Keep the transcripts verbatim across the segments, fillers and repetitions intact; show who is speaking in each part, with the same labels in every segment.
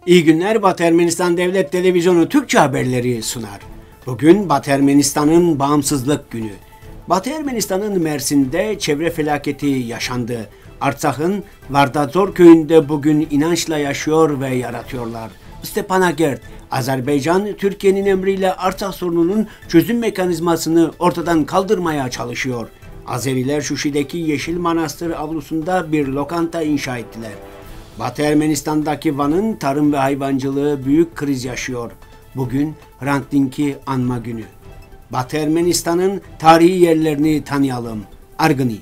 Speaker 1: İyi günler, Batı Ermenistan Devlet Televizyonu Türkçe haberleri sunar. Bugün Batı Ermenistan'ın bağımsızlık günü. Batı Ermenistan'ın Mersin'de çevre felaketi yaşandı. Artsak'ın Vardazor köyünde bugün inançla yaşıyor ve yaratıyorlar. Stepanakert, Azerbaycan, Türkiye'nin emriyle Artsak sorununun çözüm mekanizmasını ortadan kaldırmaya çalışıyor. Azeriler Şuşi'deki Yeşil Manastır avlusunda bir lokanta inşa ettiler. Batı Ermenistan'daki Van'ın tarım ve hayvancılığı büyük kriz yaşıyor. Bugün Hrant Dink'i anma günü. Batı Ermenistan'ın tarihi yerlerini tanıyalım. Argıni.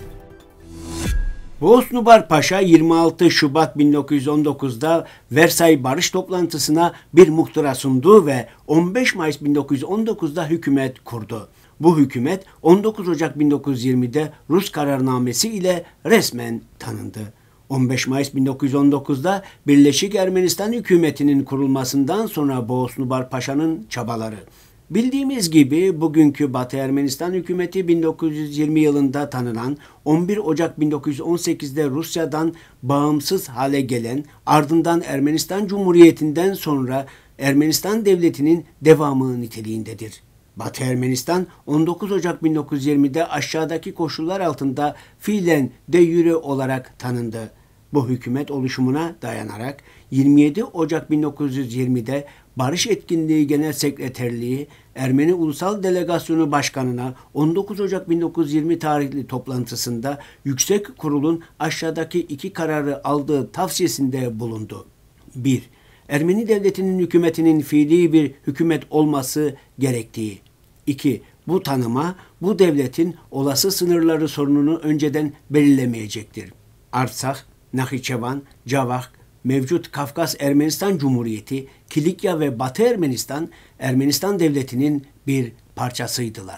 Speaker 1: Bosnubar Paşa yirmi altı Şubat bin dokuz yüz on dokuz'da Versay Barış Toplantısı'na bir muhtıra sundu ve on beş Mayıs bin dokuz yüz on dokuz'da hükümet kurdu. Bu hükümet on dokuz Ocak bin dokuz yüz yirmi'de Rus kararnamesi ile resmen tanındı. on beş Mayıs bin dokuz yüz on dokuz'da Birleşik Ermenistan hükümetinin kurulmasından sonra Bosnubar Paşa'nın çabaları. Bildiğimiz gibi bugünkü Batı Ermenistan hükümeti bin dokuz yüz yirmi yılında tanınan, on bir Ocak bin dokuz yüz on sekiz'de Rusya'dan bağımsız hale gelen, ardından Ermenistan Cumhuriyeti'nden sonra Ermenistan Devleti'nin devamı niteliğindedir. Batı Ermenistan on dokuz Ocak bin dokuz yüz yirmi'de aşağıdaki koşullar altında fiilen de jure olarak tanındı. Bu hükümet oluşumuna dayanarak yirmi yedi Ocak bin dokuz yüz yirmi'de Barış Etkinliği Genel Sekreterliği Ermeni Ulusal Delegasyonu Başkanı'na on dokuz Ocak bin dokuz yüz yirmi tarihli toplantısında Yüksek Kurul'un aşağıdaki iki kararı aldığı tavsiyesinde bulundu. bir Ermeni Devleti'nin hükümetinin fiili bir hükümet olması gerektiği. iki Bu tanıma bu devletin olası sınırları sorununu önceden belirlemeyecektir. Artsak, Nakhiçevan, Cavak, mevcut Kafkas Ermenistan Cumhuriyeti, Kilikya ve Batı Ermenistan, Ermenistan Devleti'nin bir parçasıydılar.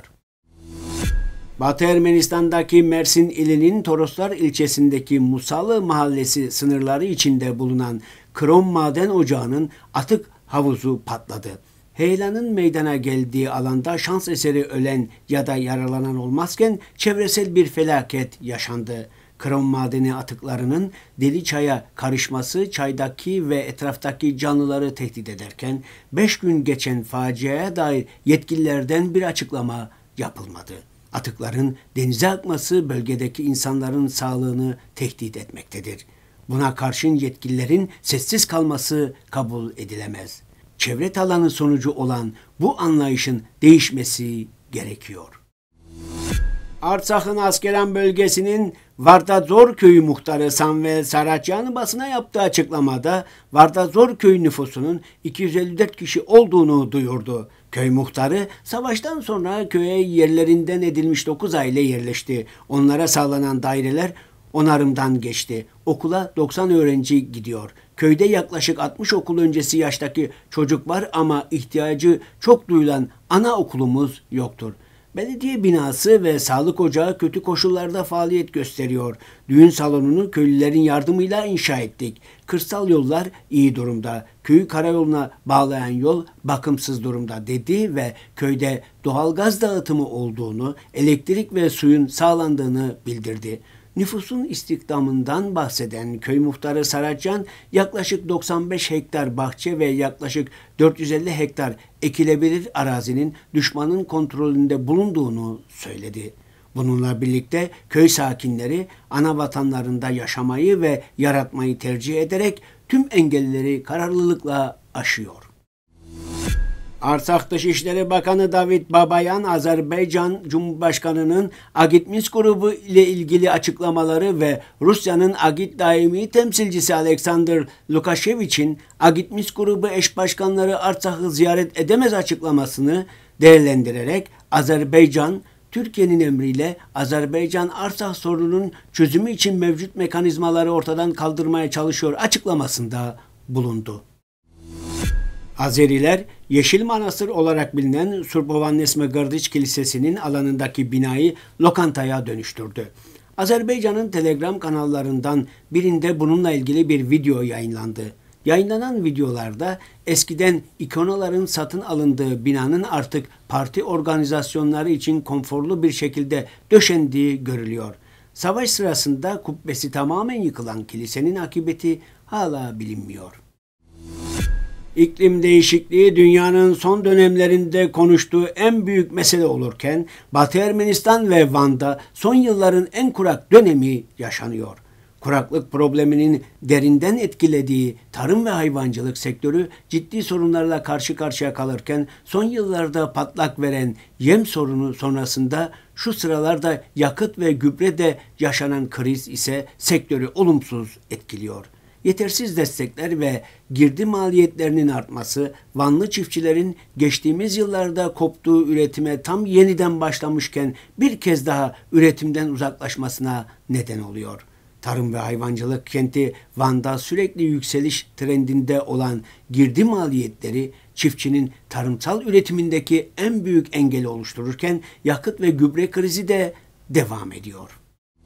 Speaker 1: Batı Ermenistan'daki Mersin ilinin Toroslar ilçesindeki Musalı mahallesi sınırları içinde bulunan Krom Maden Ocağı'nın atık havuzu patladı. Heyelanın meydana geldiği alanda şans eseri ölen ya da yaralanan olmazken çevresel bir felaket yaşandı. Krom madeni atıklarının deli çaya karışması çaydaki ve etraftaki canlıları tehdit ederken beş gün geçen faciaya dair yetkililerden bir açıklama yapılmadı. Atıkların denize akması bölgedeki insanların sağlığını tehdit etmektedir. Buna karşın yetkililerin sessiz kalması kabul edilemez. Çevre talanı sonucu olan bu anlayışın değişmesi gerekiyor. Artsak'ın Askeran bölgesinin Vardazor köyü muhtarı Samvel Saracyan basına yaptığı açıklamada Vardazor köyü nüfusunun iki yüz elli dört kişi olduğunu duyurdu. Köy muhtarı savaştan sonra köye yerlerinden edilmiş dokuz aile yerleşti. Onlara sağlanan daireler onarımdan geçti. Okula doksan öğrenci gidiyor. Köyde yaklaşık altmış okul öncesi yaştaki çocuk var ama ihtiyacı çok duyulan ana okulumuz yoktur. Belediye binası ve sağlık ocağı kötü koşullarda faaliyet gösteriyor. Düğün salonunu köylülerin yardımıyla inşa ettik. Kırsal yollar iyi durumda. Köyü karayoluna bağlayan yol bakımsız durumda dedi ve köyde doğalgaz dağıtımı olduğunu, elektrik ve suyun sağlandığını bildirdi. Nüfusun istihdamından bahseden köy muhtarı Saracyan, yaklaşık doksan beş hektar bahçe ve yaklaşık dört yüz elli hektar ekilebilir arazinin düşmanın kontrolünde bulunduğunu söyledi. Bununla birlikte köy sakinleri ana vatanlarında yaşamayı ve yaratmayı tercih ederek tüm engelleri kararlılıkla aşıyor. Artsak Dışişleri Bakanı David Babayan, Azerbaycan Cumhurbaşkanı'nın Agitmis grubu ile ilgili açıklamaları ve Rusya'nın Agit daimi temsilcisi Alexander Lukashevich'in Agitmis grubu eş başkanları Artsak'ı ziyaret edemez açıklamasını değerlendirerek Azerbaycan, Türkiye'nin emriyle Azerbaycan Artsak sorununun çözümü için mevcut mekanizmaları ortadan kaldırmaya çalışıyor açıklamasında bulundu. Azeriler, Yeşil Manastır olarak bilinen Surbovannesme Gırdiç Kilisesi'nin alanındaki binayı lokantaya dönüştürdü. Azerbaycan'ın Telegram kanallarından birinde bununla ilgili bir video yayınlandı. Yayınlanan videolarda eskiden ikonaların satın alındığı binanın artık parti organizasyonları için konforlu bir şekilde döşendiği görülüyor. Savaş sırasında kubbesi tamamen yıkılan kilisenin akıbeti hala bilinmiyor. İklim değişikliği dünyanın son dönemlerinde konuştuğu en büyük mesele olurken Batı Ermenistan ve Van'da son yılların en kurak dönemi yaşanıyor. Kuraklık probleminin derinden etkilediği tarım ve hayvancılık sektörü ciddi sorunlarla karşı karşıya kalırken son yıllarda patlak veren yem sorunu sonrasında şu sıralarda yakıt ve gübrede yaşanan kriz ise sektörü olumsuz etkiliyor. Yetersiz destekler ve girdi maliyetlerinin artması, Vanlı çiftçilerin geçtiğimiz yıllarda koptuğu üretime tam yeniden başlamışken bir kez daha üretimden uzaklaşmasına neden oluyor. Tarım ve hayvancılık kenti Van'da sürekli yükseliş trendinde olan girdi maliyetleri çiftçinin tarımsal üretimindeki en büyük engeli oluştururken yakıt ve gübre krizi de devam ediyor.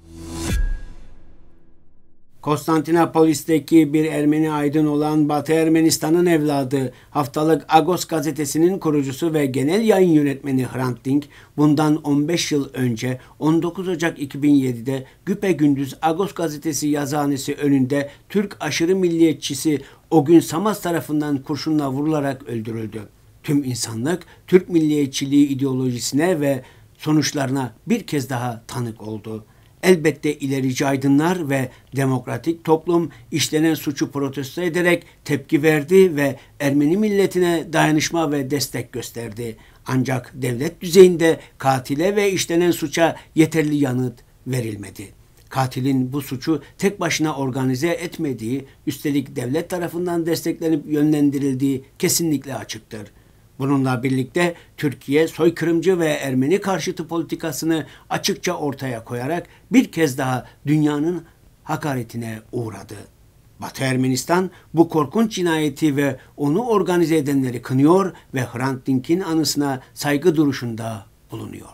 Speaker 1: Konstantinopolis'teki bir Ermeni aydın olan Batı Ermenistan'ın evladı, haftalık Agos gazetesinin kurucusu ve genel yayın yönetmeni Hrant Dink, bundan on beş yıl önce on dokuz Ocak iki bin yedi'de güpegündüz Agos gazetesi yazıhanesi önünde Türk aşırı milliyetçisi Ogün Samas tarafından kurşunla vurularak öldürüldü. Tüm insanlık Türk milliyetçiliği ideolojisine ve sonuçlarına bir kez daha tanık oldu. Elbette ilerici aydınlar ve demokratik toplum işlenen suçu protesto ederek tepki verdi ve Ermeni milletine dayanışma ve destek gösterdi. Ancak devlet düzeyinde katile ve işlenen suça yeterli yanıt verilmedi. Katilin bu suçu tek başına organize etmediği, üstelik devlet tarafından desteklenip yönlendirildiği kesinlikle açıktır. Bununla birlikte Türkiye soykırımcı ve Ermeni karşıtı politikasını açıkça ortaya koyarak bir kez daha dünyanın hakaretine uğradı. Batı Ermenistan bu korkunç cinayeti ve onu organize edenleri kınıyor ve Hrant Dink'in anısına saygı duruşunda bulunuyor.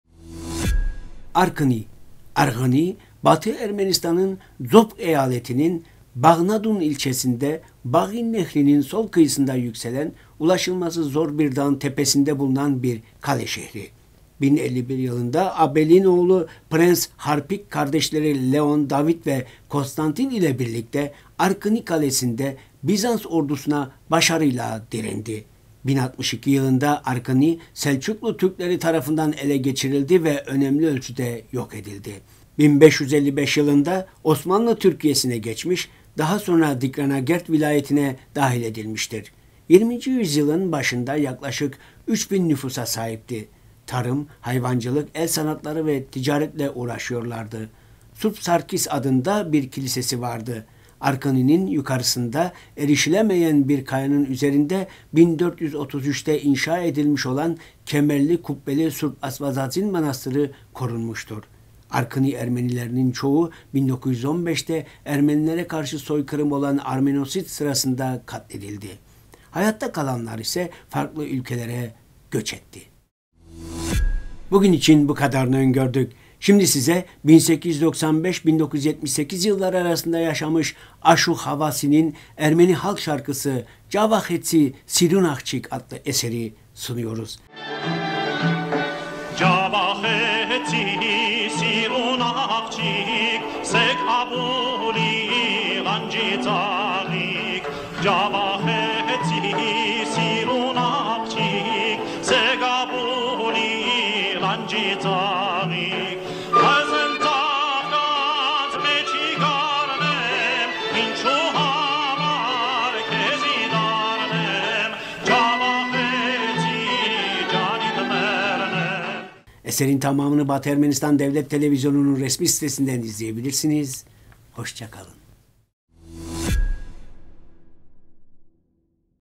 Speaker 1: Arkani Arkani, Batı Ermenistan'ın Zop eyaletinin Bağnadun ilçesinde Bağin Nehri'nin sol kıyısında yükselen, ulaşılması zor bir dağın tepesinde bulunan bir kale şehri. bin elli bir yılında Abel'in oğlu Prens Harpik kardeşleri Leon, David ve Konstantin ile birlikte Arkani Kalesi'nde Bizans ordusuna başarıyla direndi. bin altmış iki yılında Arkani Selçuklu Türkleri tarafından ele geçirildi ve önemli ölçüde yok edildi. bin beş yüz elli beş yılında Osmanlı Türkiye'sine geçmiş, daha sonra Dikranagert vilayetine dahil edilmiştir. yirminci yüzyılın başında yaklaşık üç bin nüfusa sahipti. Tarım, hayvancılık, el sanatları ve ticaretle uğraşıyorlardı. Surp Sarkis adında bir kilisesi vardı. Arkani'nin yukarısında erişilemeyen bir kayanın üzerinde bin dört yüz otuz üç'te inşa edilmiş olan kemerli kubbeli Surp Asvazazin Manastırı korunmuştur. Arkani Ermenilerinin çoğu bin dokuz yüz on beş'te Ermenilere karşı soykırım olan Armenosit sırasında katledildi. Hayatta kalanlar ise farklı ülkelere göç etti. Bugün için bu kadarını öngördük. Şimdi size bin sekiz yüz doksan beş bin dokuz yüz yetmiş sekiz yılları arasında yaşamış Aşu Havasi'nin Ermeni halk şarkısı Cavahetsi Sirunakçik adlı eseri sunuyoruz.
Speaker 2: Cavahetsi Sirunakçik Sekabuli Gancitarik Cavahetsi Sirunakçik Sekabuli Gancitarik Hazentakat meçigarnem Minçu hamar kezidarnem Cavahetsi canitmernem. Eserin tamamını Batı Ermenistan Devlet Televizyonu'nun resmi sitesinden izleyebilirsiniz. Hoşça kalın.